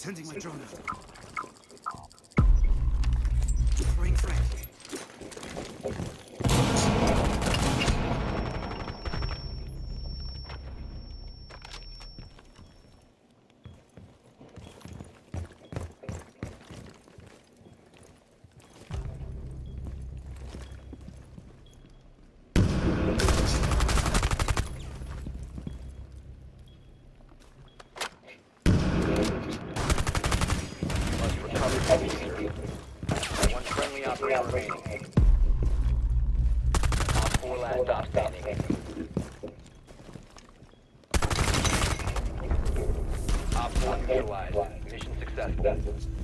Sending my drone out. Throwing frag. One friendly operator remaining. Op 4 last stop standing. Op 4 neutralized. Mission successful.